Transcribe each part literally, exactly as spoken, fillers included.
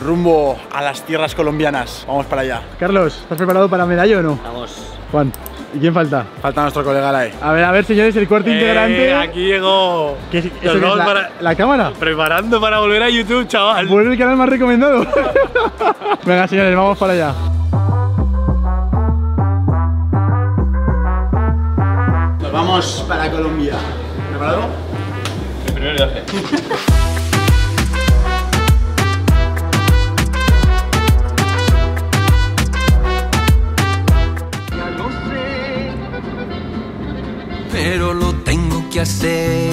rumbo a las tierras colombianas. Vamos para allá. Carlos, ¿estás preparado para medalla o no? Vamos. Juan, ¿y quién falta? Falta nuestro colega Lai. A ver, a ver, señores, el cuarto Eh, integrante. aquí llegó. ¿Qué es, eso Nos qué es vamos la, para- la cámara? Preparando para volver a YouTube, chaval. Vuelve el canal más recomendado. Venga, señores, vamos para allá. Nos vamos para Colombia. ¿Preparado? El primer viaje. Pero lo tengo que hacer.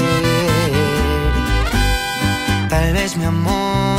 Tal vez mi amor.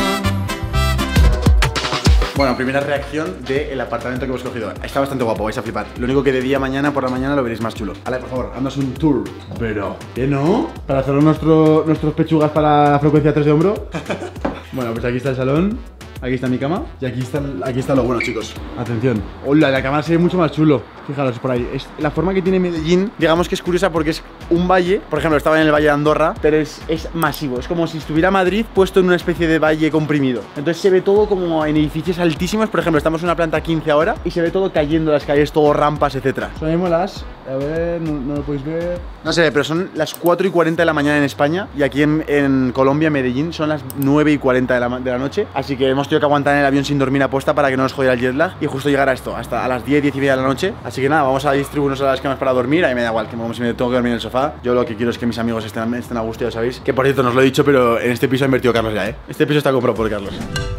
Bueno, primera reacción del apartamento que hemos cogido. Está bastante guapo, vais a flipar. Lo único que de día a mañana por la mañana lo veréis más chulo. Ale, por favor, haznos un tour. Pero, ¿qué no? Para hacer nuestro, nuestros pechugas para la frecuencia tres de hombro. Bueno, pues aquí está el salón. Aquí está mi cama. Y aquí está, aquí está lo bueno, chicos. Atención. Hola, la cámara se ve mucho más chulo. Fijaros por ahí. Es la forma que tiene Medellín. Digamos que es curiosa porque es un valle. Por ejemplo, estaba en el valle de Andorra, pero es, es masivo. Es como si estuviera Madrid puesto en una especie de valle comprimido. Entonces se ve todo como en edificios altísimos. Por ejemplo, estamos en una planta quince ahora y se ve todo cayendo las calles, todo rampas, etcétera. Son mismo las. A ver, no, no lo podéis ver. No sé, pero son las cuatro y cuarenta de la mañana en España. Y aquí en, en Colombia, Medellín, son las nueve y cuarenta de la, de la noche. Así que hemos tenido que aguantar en el avión sin dormir aposta para que no nos jodiera el jet lag. Y justo llegar a esto, hasta a las diez, diez y media de la noche. Así que nada, vamos a distribuirnos a las camas para dormir. A mí me da igual, que como si me tengo que dormir en el sofá. Yo lo que quiero es que mis amigos estén, estén a gusto, ya sabéis. Que por cierto, no os lo he dicho, pero en este piso ha invertido Carlos ya, ¿eh? Este piso está comprado por Carlos.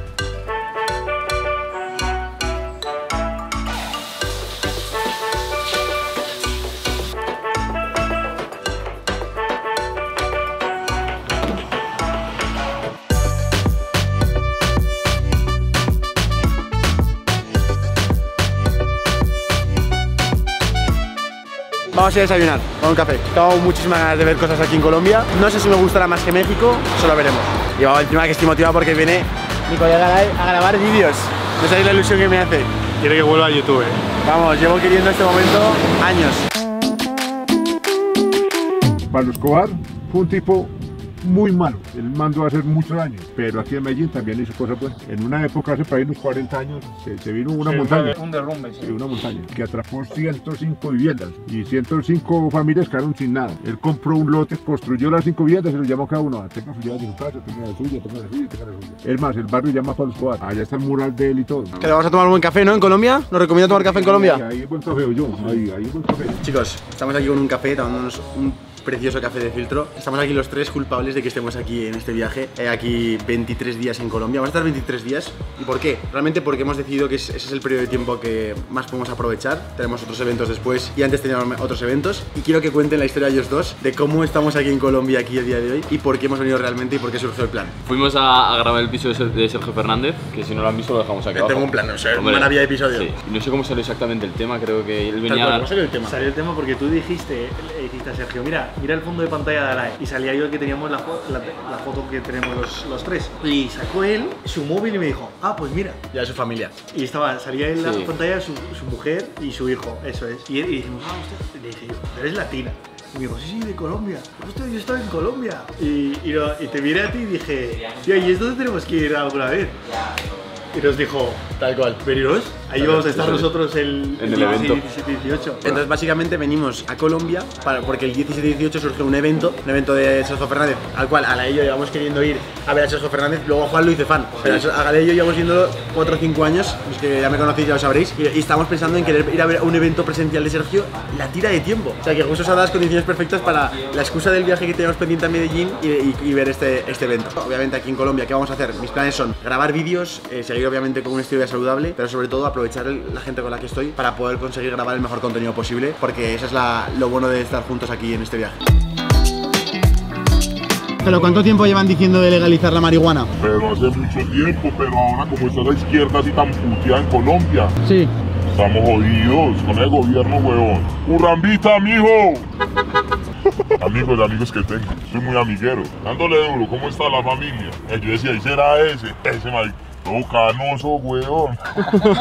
Vamos a ir a desayunar con un café. Tengo muchísimas ganas de ver cosas aquí en Colombia. No sé si me gustará más que México, eso lo veremos. Y vamos, encima que estoy motivado porque viene mi colega Lai a grabar vídeos. No sabéis la ilusión que me hace. Quiere que vuelva a YouTube, eh. Vamos, llevo queriendo este momento años. Pablo Escobar fue un tipo muy malo, él mandó a hacer muchos años, pero aquí en Medellín también hizo cosas buenas. En una época, hace para unos cuarenta años, se, se vino una Sí, montaña, Un derrumbe, sí. sí, una montaña, que atrapó ciento cinco viviendas y ciento cinco familias quedaron sin nada. Él compró un lote, construyó las cinco viviendas y lo llamó a cada uno, tenga su llave de su casa, tenga la suya, tenga la suya, tenga la suya. Es más, el barrio llama Pablo Escobar, allá está el mural de él y todo. Que le vamos a tomar un buen café, ¿no? En Colombia. ¿Nos recomienda tomar café en Colombia? Ahí, ahí hay buen café, yo, ahí, ahí hay buen café. Chicos, estamos aquí con un café, tomándonos un precioso café de filtro. Estamos aquí los tres culpables de que estemos aquí en este viaje. Eh, aquí veintitrés días en Colombia. Vamos a estar veintitrés días. ¿Y por qué? Realmente porque hemos decidido que ese es el periodo de tiempo que más podemos aprovechar. Tenemos otros eventos después y antes teníamos otros eventos. Y quiero que cuenten la historia ellos dos de cómo estamos aquí en Colombia aquí el día de hoy y por qué hemos venido realmente y por qué surgió el plan. Fuimos a, a grabar el piso de Ser- de Sergio Fernández, que si no lo han visto lo dejamos aquí abajo. Tengo un plan, o sea, Hombre, una maravilla de episodio. Sí. Y no sé cómo salió exactamente el tema, creo que él Tal venía cual, a... ¿cómo salió el tema? Salió el tema porque tú dijiste, le dijiste a Sergio, mira, mira el fondo de pantalla de Alay. Y salía yo el que teníamos la, fo- la, la foto que tenemos los, los tres. Y sacó él su móvil y me dijo, ah, pues mira. Ya de su familia. Y estaba, salía en la Sí. pantalla su, su mujer y su hijo, eso es. Y, él- y dijimos, ah, usted, le dije yo, eres latina. Y me dijo, sí, sí, de Colombia. Hostia, yo estaba en Colombia. Y, y, lo- y te miré a ti y dije, tía, ¿y es donde tenemos que ir alguna vez? Y nos dijo, Tal cual. veniros. Ahí Tal vamos a cual, estar eso es. nosotros el, En el evento. diecisiete dieciocho. Entonces básicamente venimos a Colombia para, porque el diecisiete dieciocho surgió un evento, un evento de Sergio Fernández, al cual a la y yo llevamos queriendo ir a ver a Sergio Fernández, luego Juan lo hice fan, pero a la y yo llevamos viéndolo cuatro o cinco años, los que ya me conocéis ya lo sabréis, y, y estamos pensando en querer ir a ver un evento presencial de Sergio, la tira de tiempo, o sea que justo se han dado las condiciones perfectas para la excusa del viaje que teníamos pendiente a Medellín y, y, y ver este, este evento. Obviamente aquí en Colombia, ¿qué vamos a hacer? Mis planes son grabar vídeos, eh, seguir obviamente con un estilo de vida saludable, pero sobre todo aprovechar el, la gente con la que estoy para poder conseguir grabar el mejor contenido posible, porque eso es la, lo bueno de estar juntos aquí en este viaje. ¿Pero cuánto tiempo llevan diciendo de legalizar la marihuana? Pero hace mucho tiempo, pero ahora como está la izquierda así tan puteada en Colombia, Sí. estamos jodidos con el gobierno, huevón. ¡Urrambita, mijo! Amigos, amigos que tengo, soy muy amiguero. Dándole duro, ¿cómo está la familia? Eh, yo decía, ¿y será ese? Ese marico. Todo canoso, huevón.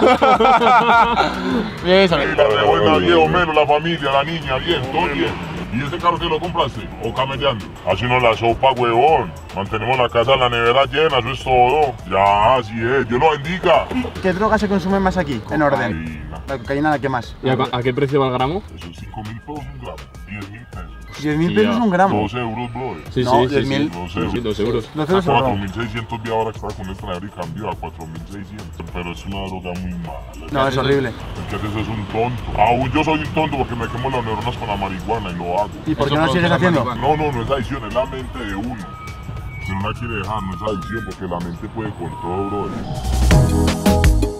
Eso, Y la de buena, viejo, menos la familia, la niña, bien, todo bien. ¿Y ese carro que lo compraste? ¿O camellando? Así no la sopa, huevón. Mantenemos la casa, la nevera llena, eso es todo. Ya, así es, Dios lo bendiga. ¿Qué droga se consume más aquí? En orden. Cocaína. La cocaína, ¿la que más? ¿Y a, a qué precio va el gramo? Eso es cinco mil pesos un gramo, diez mil pesos. diez mil Sí, pesos ya. un gramo. dos euros, brother. Sí, No, sí, diez sí, mil. sí. dos Sí, euros. dos euros. Dos euros A el cuatro gramo. mil seiscientos vi ahora que estaba con esta nevera y cambió a cuatro mil seiscientos. Pero es una droga muy mala. No, es horrible. El que hace eso es un tonto. Aún yo soy un tonto porque me quemo las neuronas con la marihuana y lo hago. ¿Y por qué Eso no lo sigues produce la haciendo? marihuana. No, no, no es adicción, es la mente de uno. Si uno la quiere dejar, no es adicción porque la mente puede con todo, brother.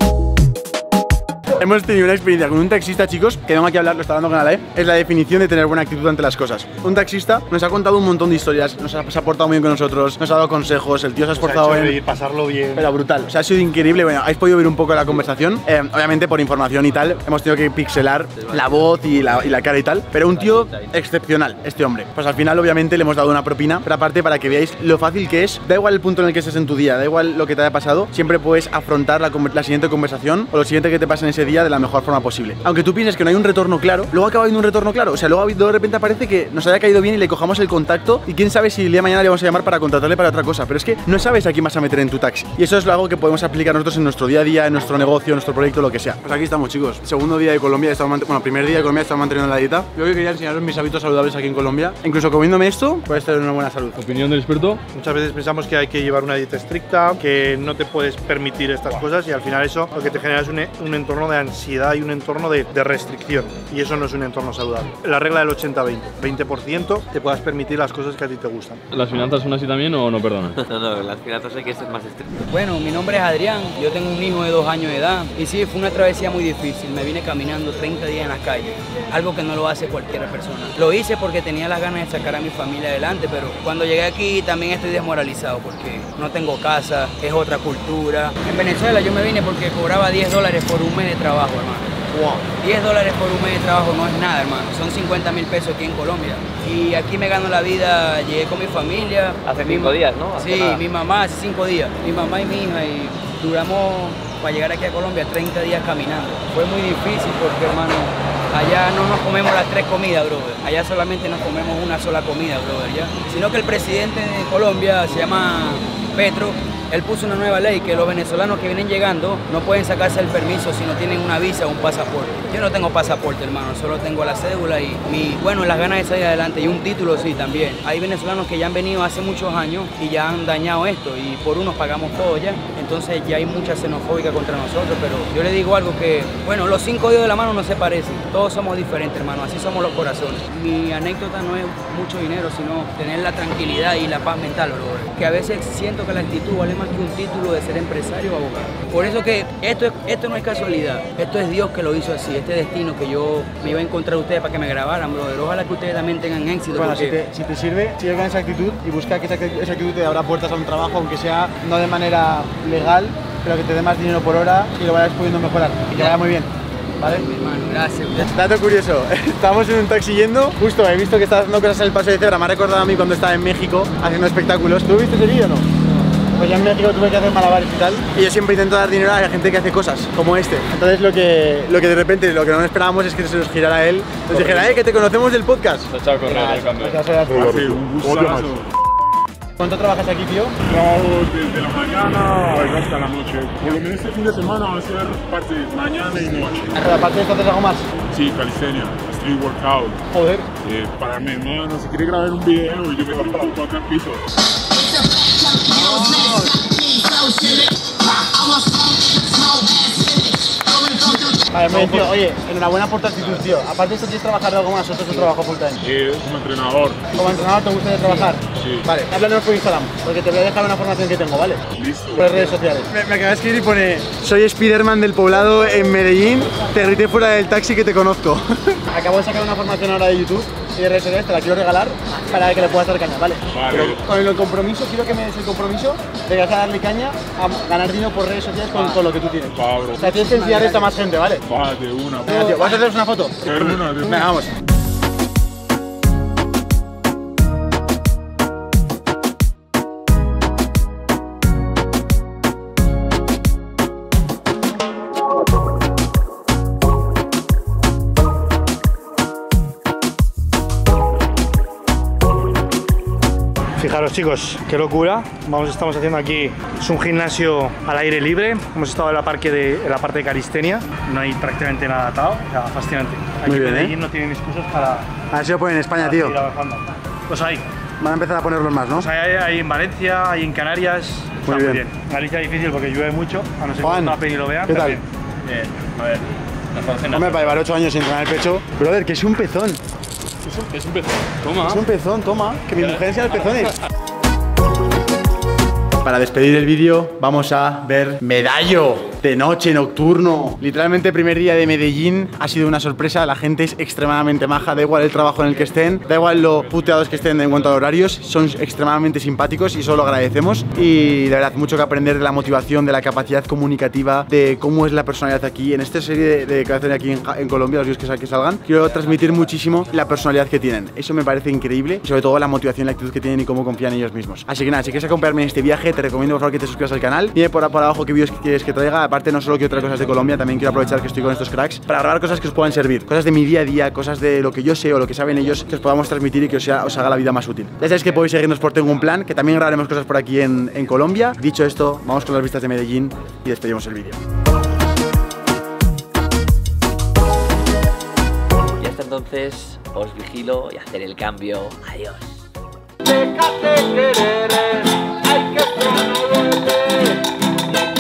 Hemos tenido una experiencia con un taxista, chicos, que vengo aquí a hablar, lo está hablando con Alae. Es la definición de tener buena actitud ante las cosas. Un taxista nos ha contado un montón de historias, nos ha, se ha portado muy bien con nosotros, nos ha dado consejos, el tío se ha Nos ha esforzado hecho en... reír, pasarlo bien. Pero brutal, o sea, ha sido increíble. Bueno, habéis podido ver un poco la conversación. Eh, obviamente, por información y tal, hemos tenido que pixelar la voz y la, y la cara y tal. Pero un tío excepcional, este hombre. Pues al final, obviamente, le hemos dado una propina. Pero aparte, para que veáis lo fácil que es, da igual el punto en el que estés en tu día, da igual lo que te haya pasado, siempre puedes afrontar la, la siguiente conversación o lo siguiente que te pase en ese día de la mejor forma posible. Aunque tú pienses que no hay un retorno claro, luego acaba habiendo un retorno claro. O sea, luego de repente aparece que nos haya caído bien y le cojamos el contacto y quién sabe si el día de mañana le vamos a llamar para contratarle para otra cosa. Pero es que no sabes a quién vas a meter en tu taxi. Y eso es algo que podemos aplicar nosotros en nuestro día a día, en nuestro negocio, en nuestro proyecto, lo que sea. Pues aquí estamos, chicos. Segundo día de Colombia, estamos bueno, primer día de Colombia, estamos manteniendo la dieta. Yo quería enseñaros mis hábitos saludables aquí en Colombia. Incluso comiéndome esto, puedes tener una buena salud. Opinión del experto. Muchas veces pensamos que hay que llevar una dieta estricta, que no te puedes permitir estas cosas y al final eso lo que te genera es un, un entorno de ansiedad y un entorno de, de restricción. Y eso no es un entorno saludable. La regla del ochenta veinte. veinte por ciento te puedas permitir las cosas que a ti te gustan. ¿Las finanzas son así también o no perdonan? No, no, las finanzas hay que ser más estrictas. Bueno, mi nombre es Adrián, yo tengo un hijo de dos años de edad y sí, fue una travesía muy difícil, me vine caminando treinta días en las calles, algo que no lo hace cualquier persona. Lo hice porque tenía las ganas de sacar a mi familia adelante, pero cuando llegué aquí también estoy desmoralizado porque no tengo casa, es otra cultura. En Venezuela yo me vine porque cobraba diez dólares por un mes de trabajo, hermano. diez dólares por un mes de trabajo no es nada, hermano. Son cincuenta mil pesos aquí en Colombia. Y aquí me gano la vida, llegué con mi familia. Hace Mi cinco ma- días, ¿no? Hace Sí, nada. mi mamá hace cinco días. Mi mamá y mi hija. Y duramos para llegar aquí a Colombia treinta días caminando. Fue muy difícil porque, hermano, allá no nos comemos las tres comidas, brother. Allá solamente nos comemos una sola comida, brother, ¿ya? Sino que el presidente de Colombia se llama Petro. Él puso una nueva ley que los venezolanos que vienen llegando no pueden sacarse el permiso si no tienen una visa o un pasaporte. Yo no tengo pasaporte, hermano, solo tengo la cédula y mi, bueno, las ganas de salir adelante y un título sí también. Hay venezolanos que ya han venido hace muchos años y ya han dañado esto y por unos pagamos todo ya. Entonces ya hay mucha xenofóbica contra nosotros, pero yo le digo algo que, bueno, los cinco dedos de la mano no se parecen. Todos somos diferentes, hermano, así somos los corazones. Mi anécdota no es mucho dinero, sino tener la tranquilidad y la paz mental, bro. Que a veces siento que la actitud vale más que un título de ser empresario o abogado. Por eso que esto, es- esto no es casualidad, esto es Dios que lo hizo así, este destino que yo me iba a encontrar ustedes para que me grabaran, brother. Ojalá que ustedes también tengan éxito. Bueno, si porque- te, si te sirve, sigue con esa actitud y busca que esa, actitud- esa actitud te abra puertas a un trabajo, aunque sea no de manera legal, pero que te dé más dinero por hora y lo vayas pudiendo mejorar y que vaya muy bien. ¿Vale? Mi hermano, gracias. Dato curioso, estábamos en un taxi yendo, justo he visto que estás haciendo cosas en el paseo de cebra, me ha recordado a mí cuando estaba en México haciendo espectáculos. ¿Tú viste ese vídeo o no? Pues yo en México tuve que hacer malabares y tal. Y yo siempre intento dar dinero a la gente que hace cosas, como este. Entonces lo que, lo que de repente, lo que no esperábamos es que se nos girara él. Nos dijera, eh, que te conocemos del podcast. Se ha echado a correr el cambio. Pues ya sabes. Sí, un gustazo. ¿Cuánto trabajas aquí, tío? Trabajo desde la mañana hasta la noche. Por lo menos este fin de semana va a ser parte de mañana y noche. Pero aparte de esto, ¿haces algo más? Sí, calistenia, street workout. Joder. Eh, para mi hermano, si quiere grabar un video, yo me pongo un poco acá en piso. Vale, muy bien, tío. Oye, enhorabuena por tu actitud, tío. Aparte de esto, ¿quieres trabajar de algo más o esto es tu trabajo full time? Eh, como entrenador. Como entrenador, ¿te gustaría trabajar? Sí. Vale, háblanos por Instagram, porque te voy a dejar una formación que tengo, ¿vale? Listo. Por las redes sociales. Me, me acaba de escribir y pone: soy Spiderman del poblado en Medellín, te grité fuera del taxi que te conozco. Acabo de sacar una formación ahora de YouTube y de redes sociales, te la quiero regalar para que le puedas dar caña, ¿vale? Vale. Pero con el compromiso, quiero que me des el compromiso de que vas a darle caña a ganar dinero por redes sociales con, con lo que tú tienes. Va, bro. O sea, tienes que enseñar esto a más gente, ¿vale? Va de una. Venga, tío, ¿vas a haceros una foto? De una, de una. Venga, vamos. Fijaros chicos, qué locura. Vamos, estamos haciendo aquí, es un gimnasio al aire libre. Hemos estado en la, parque de, en la parte de calistenia, no hay prácticamente nada atado, o sea, fascinante. Aquí Muy bien, en Medellín ¿eh? no tienen excusas para, A ver si lo ponen en España, para tío. seguir avanzando. Pues ahí, Van a empezar a ponerlos más, ¿no? pues hay, hay en Valencia, hay en Canarias, está Muy muy bien. bien. Galicia difícil porque llueve mucho, a no ser que Juan, una peli lo vean. ¿qué tal? también. Bien, a ver. Mejor cena. Hombre, para llevar ocho años sin entrenar el pecho. Brother, que es un pezón. Es un, es un pezón. Toma. Es un pezón, toma. Que mi mujer enseña los pezones. Para despedir el vídeo vamos a ver Medallo de noche, nocturno. Literalmente primer día de Medellín ha sido una sorpresa. La gente es extremadamente maja, da igual el trabajo en el que estén, da igual lo puteados que estén en cuanto a horarios, son extremadamente simpáticos y eso lo agradecemos. Y de verdad, mucho que aprender de la motivación, de la capacidad comunicativa, de cómo es la personalidad aquí. En esta serie de, de que hacen aquí en, en Colombia, los vídeos que, sal- que salgan, quiero transmitir muchísimo la personalidad que tienen. Eso me parece increíble y sobre todo la motivación, la actitud que tienen y cómo confían en ellos mismos. Así que nada, si quieres acompañarme en este viaje, te recomiendo por favor que te suscribas al canal. Dime por, por abajo qué vídeos quieres que traiga. Aparte, no solo quiero traer cosas de Colombia, también quiero aprovechar que estoy con estos cracks para grabar cosas que os puedan servir. Cosas de mi día a día, cosas de lo que yo sé o lo que saben ellos, que os podamos transmitir y que os, sea, os haga la vida más útil. Ya sabéis que podéis seguirnos por Tengo un Plan, que también grabaremos cosas por aquí en, en Colombia. Dicho esto, vamos con las vistas de Medellín y despedimos el vídeo. Y hasta entonces os vigilo y hacer el cambio. Adiós. Déjate querer.